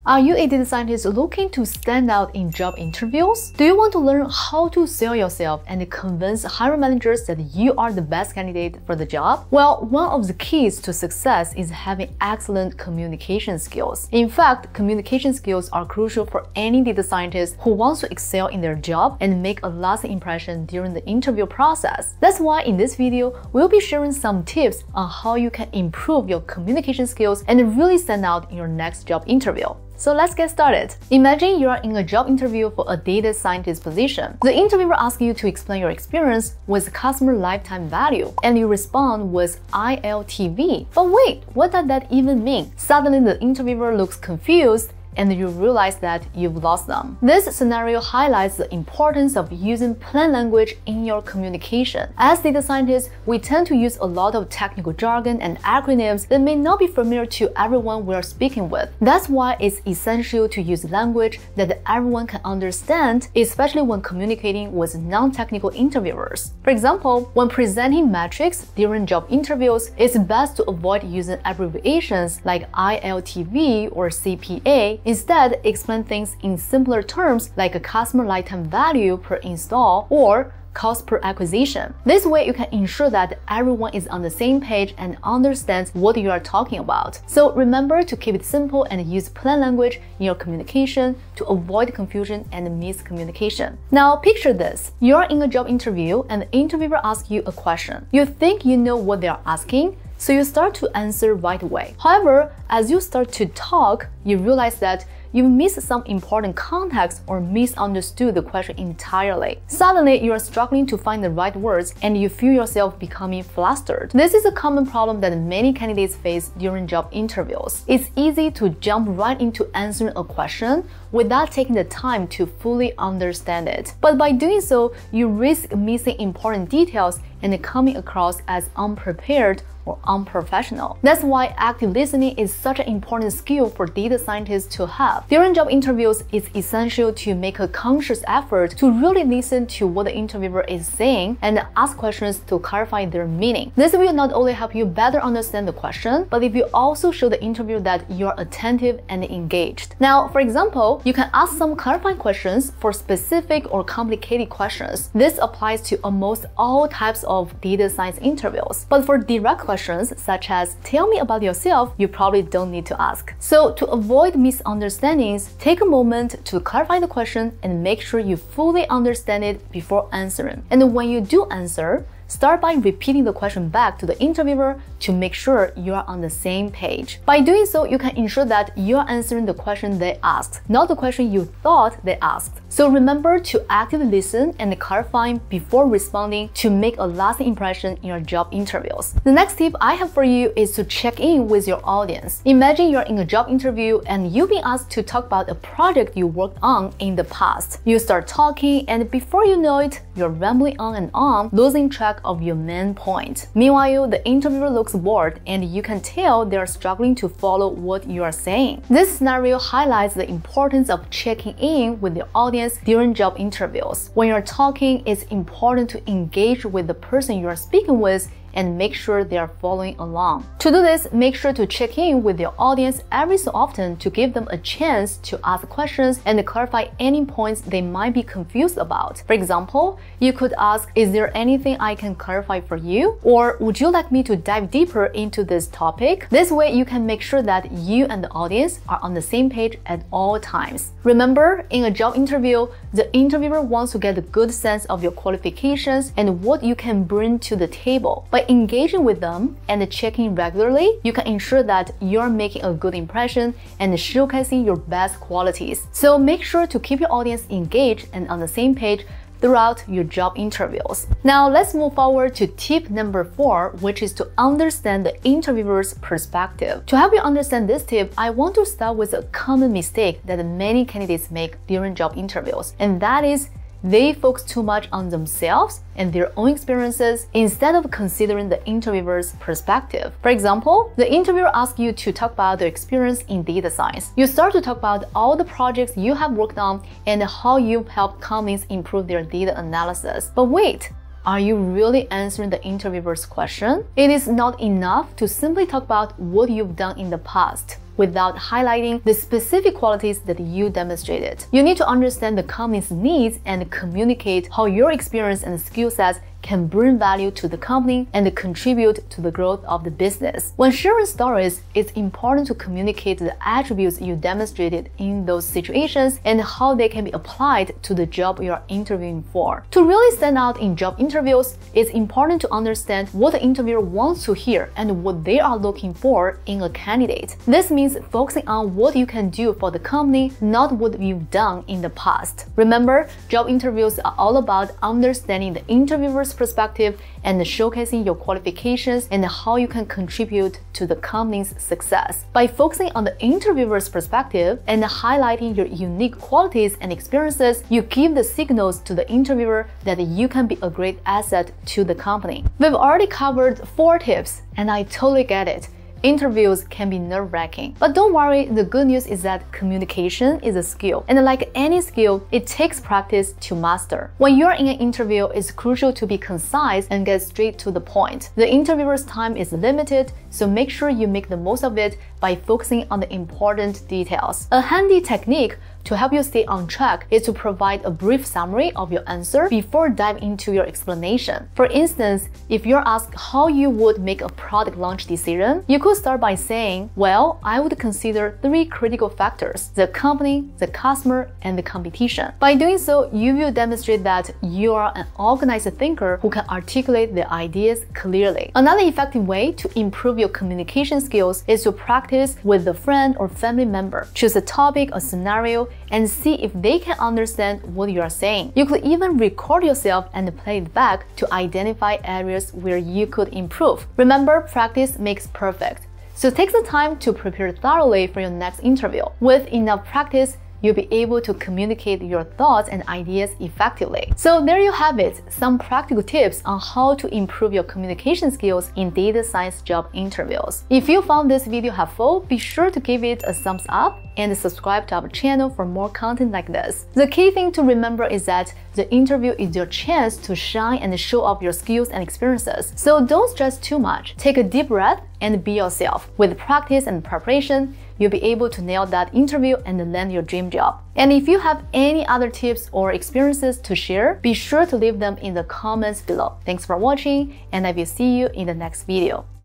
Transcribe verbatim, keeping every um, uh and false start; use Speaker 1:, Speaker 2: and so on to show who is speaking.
Speaker 1: Are you a data scientist looking to stand out in job interviews? Do you want to learn how to sell yourself and convince hiring managers that you are the best candidate for the job? Well, one of the keys to success is having excellent communication skills. In fact, communication skills are crucial for any data scientist who wants to excel in their job and make a lasting impression during the interview process. That's why in this video, we'll be sharing some tips on how you can improve your communication skills and really stand out in your next job interview. So let's get started. Imagine you are in a job interview for a data scientist position. The interviewer asks you to explain your experience with customer lifetime value, and you respond with I L T V. But wait, what does that even mean? Suddenly the interviewer looks confused and you realize that you've lost them. This scenario highlights the importance of using plain language in your communication. As data scientists, we tend to use a lot of technical jargon and acronyms that may not be familiar to everyone we're speaking with. That's why it's essential to use language that everyone can understand, especially when communicating with non-technical interviewers. For example, when presenting metrics during job interviews, it's best to avoid using abbreviations like I L T V or C P A. Instead, explain things in simpler terms like a customer lifetime value per install or cost per acquisition. This way, you can ensure that everyone is on the same page and understands what you are talking about. So remember to keep it simple and use plain language in your communication to avoid confusion and miscommunication. Now, picture this. You're in a job interview and the interviewer asks you a question. You think you know what they are asking, so you start to answer right away. However, as you start to talk, you realize that you missed some important context or misunderstood the question entirely. Suddenly, you are struggling to find the right words and you feel yourself becoming flustered. This is a common problem that many candidates face during job interviews. It's easy to jump right into answering a question without taking the time to fully understand it. But by doing so, you risk missing important details and coming across as unprepared or unprofessional. That's why active listening is such an important skill for data scientists to have. During job interviews, it's essential to make a conscious effort to really listen to what the interviewer is saying and ask questions to clarify their meaning. This will not only help you better understand the question, but it will also show the interviewer that you're attentive and engaged. Now, for example, you can ask some clarifying questions for specific or complicated questions. This applies to almost all types of data science interviews. But for direct questions, such as tell me about yourself, you probably don't need to ask. So to avoid misunderstandings, take a moment to clarify the question and make sure you fully understand it before answering. And when you do answer, start by repeating the question back to the interviewer to make sure you are on the same page. By doing so, you can ensure that you are answering the question they asked, not the question you thought they asked. So remember to actively listen and clarify before responding to make a lasting impression in your job interviews. The next tip I have for you is to check in with your audience. Imagine you're in a job interview and you've been asked to talk about a project you worked on in the past. You start talking and before you know it, you're rambling on and on, losing track of your main point. Meanwhile, the interviewer looks bored and you can tell they are struggling to follow what you are saying. This scenario highlights the importance of checking in with the audience during job interviews. When you're talking, it's important to engage with the person you are speaking with and make sure they are following along. To do this, make sure to check in with your audience every so often to give them a chance to ask questions and clarify any points they might be confused about. For example, you could ask, is there anything I can clarify for you? Or would you like me to dive deeper into this topic? This way, you can make sure that you and the audience are on the same page at all times. Remember, in a job interview, the interviewer wants to get a good sense of your qualifications and what you can bring to the table. By engaging with them and checking regularly, you can ensure that you're making a good impression and showcasing your best qualities. So make sure to keep your audience engaged and on the same page throughout your job interviews. Now let's move forward to tip number four, which is to understand the interviewer's perspective. To help you understand this tip, I want to start with a common mistake that many candidates make during job interviews, and that is they focus too much on themselves and their own experiences instead of considering the interviewer's perspective. For example, the interviewer asks you to talk about their experience in data science. You start to talk about all the projects you have worked on and how you've helped companies improve their data analysis. But wait, are you really answering the interviewer's question? It is not enough to simply talk about what you've done in the past. without highlighting the specific qualities that you demonstrated. You need to understand the company's needs and communicate how your experience and skill sets can bring value to the company and contribute to the growth of the business. When sharing stories, it's important to communicate the attributes you demonstrated in those situations and how they can be applied to the job you are interviewing for. To really stand out in job interviews, it's important to understand what the interviewer wants to hear and what they are looking for in a candidate. This means focusing on what you can do for the company, not what you've done in the past. Remember, job interviews are all about understanding the interviewer's perspective and showcasing your qualifications and how you can contribute to the company's success. By focusing on the interviewer's perspective and highlighting your unique qualities and experiences, you give the signals to the interviewer that you can be a great asset to the company. We've already covered four tips, and I totally get it. Interviews can be nerve-wracking. But don't worry, the good news is that communication is a skill. And like any skill, it takes practice to master. When you're in an interview, it's crucial to be concise and get straight to the point. The interviewer's time is limited, so make sure you make the most of it by focusing on the important details. A handy technique to help you stay on track is to provide a brief summary of your answer before diving into your explanation. For instance, if you're asked how you would make a product launch decision, you could start by saying, well, I would consider three critical factors: the company, the customer, and the competition. By doing so, you will demonstrate that you are an organized thinker who can articulate the ideas clearly. Another effective way to improve your communication skills is to practice with a friend or family member. Choose a topic or scenario and see if they can understand what you are saying. You could even record yourself and play it back to identify areas where you could improve. Remember, practice makes perfect. So take the time to prepare thoroughly for your next interview. With enough practice, you'll be able to communicate your thoughts and ideas effectively. So there you have it, some practical tips on how to improve your communication skills in data science job interviews. If you found this video helpful, be sure to give it a thumbs up and subscribe to our channel for more content like this. The key thing to remember is that the interview is your chance to shine and show off your skills and experiences. So don't stress too much. Take a deep breath and be yourself. With practice and preparation, you'll be able to nail that interview and land your dream job. And if you have any other tips or experiences to share, be sure to leave them in the comments below. Thanks for watching, and I will see you in the next video.